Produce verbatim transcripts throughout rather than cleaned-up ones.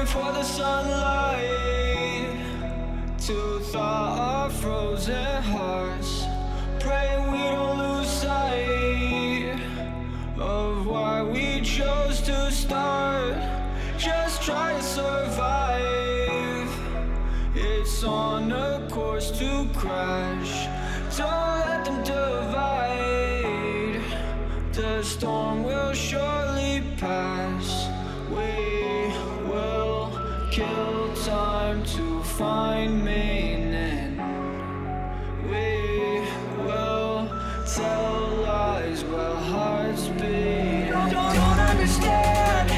for the sunlight to thaw our frozen hearts. Praying we don't lose sight of why we chose to start. Just try to survive. It's on a course to crash. Don't let them divide. The storm will surely pass. We will kill time to find meaning. We will tell lies while hearts beat. Don't, don't, don't understand.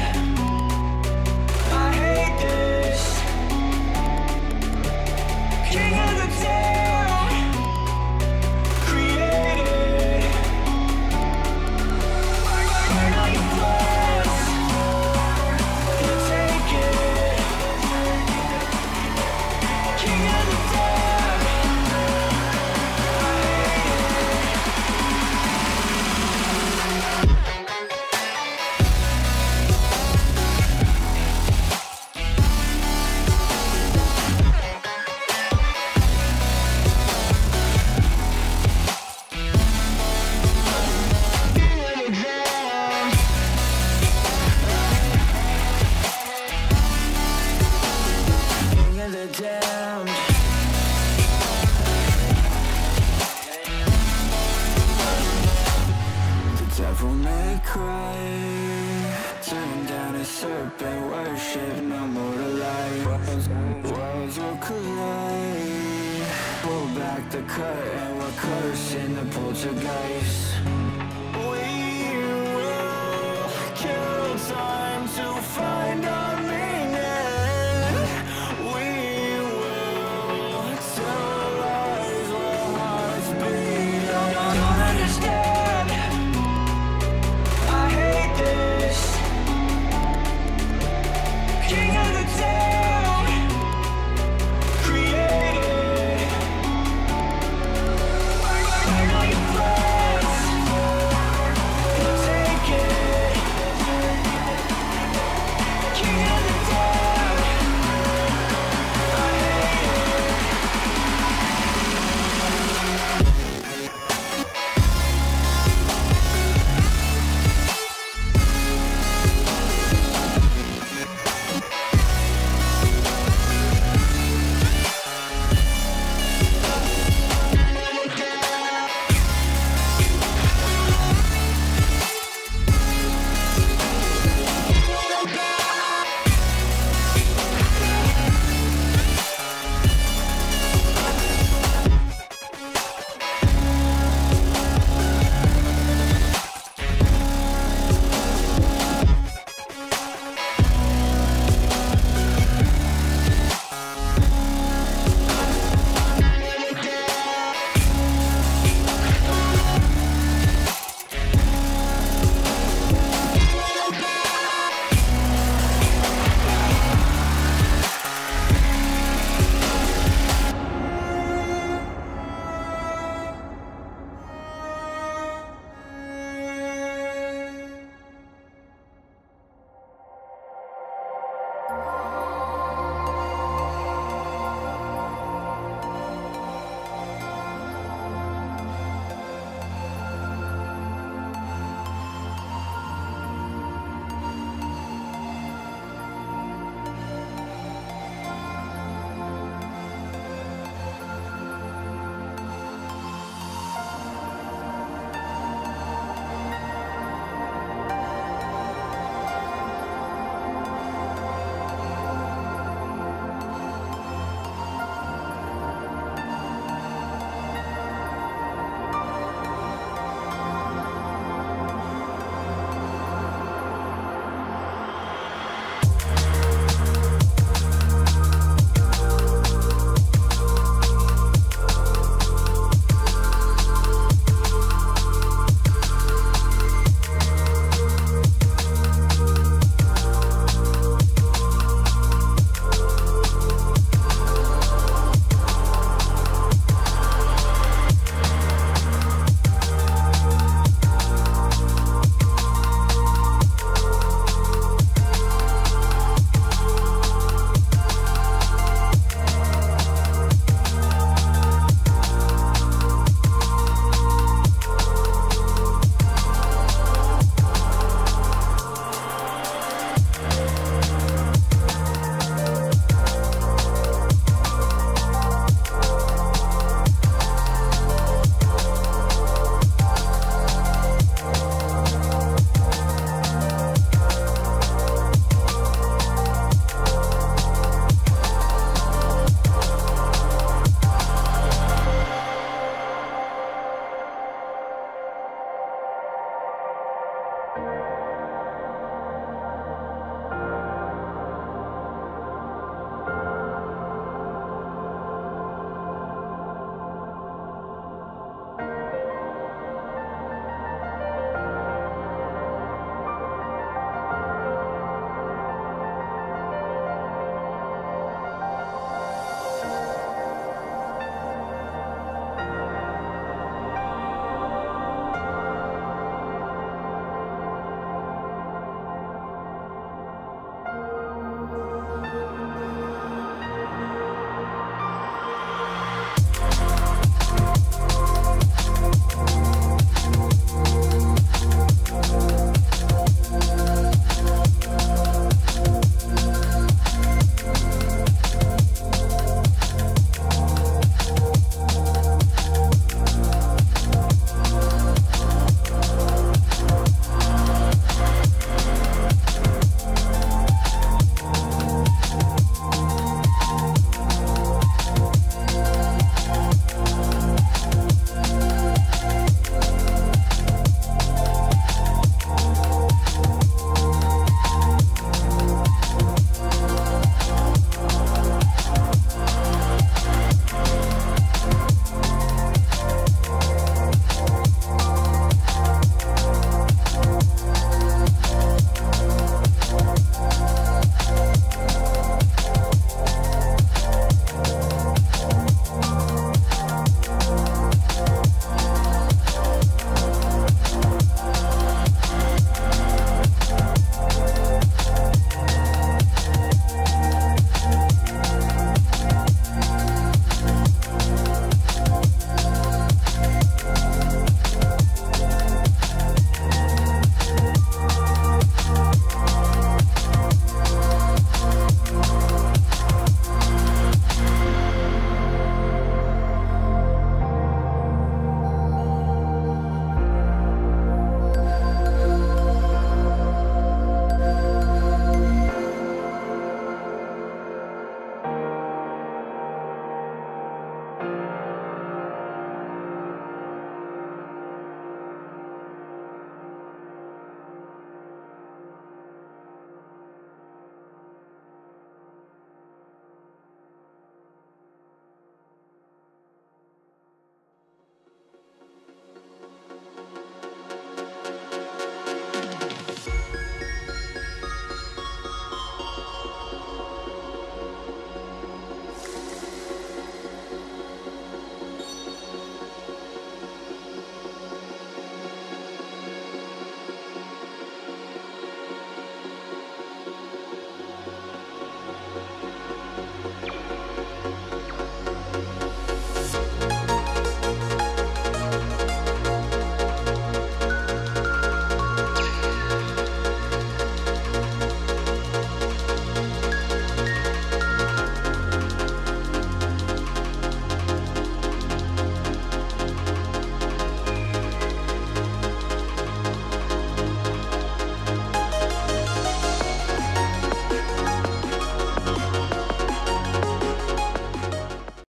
I hate this. King of the town, created by your plans. You take it. King of the town, I devil may cry, turn down a serpent, worship no more to life. Worlds, worlds will collide. Pull back the curtain, we're cursing the poltergeist. We will kill time to find our meaning. We will tell lies while hearts beat. Don't, don't understand. King of the town, created by your plans. You take it. King of the town, I hate it.